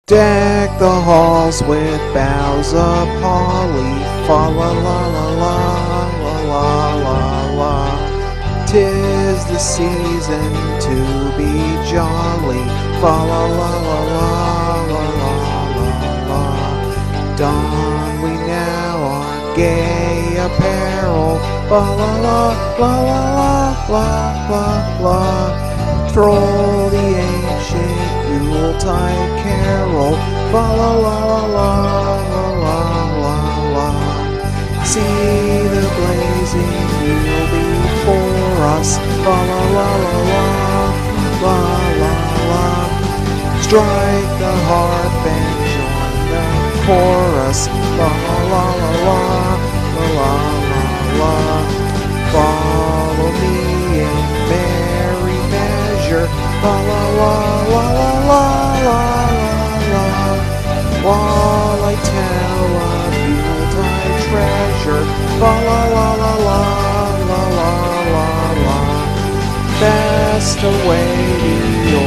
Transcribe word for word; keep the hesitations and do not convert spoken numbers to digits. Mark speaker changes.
Speaker 1: Deck the halls with boughs of holly, fa la la la la la la la la. Tis the season to be jolly, fa la la la la la la la la. Don we now our gay apparel, fa la la la la la la la. Throw the ancient Yuletide carol, fa la la la la la la la. See the blazing wheel before us, fa la la la la la la la. Strike the harp and join the chorus, fa la la la la la la la. Follow me in merry measure, fa la la la la la la la, while I tell of Yuletide treasure, fa la la la la la la la la. Fast away the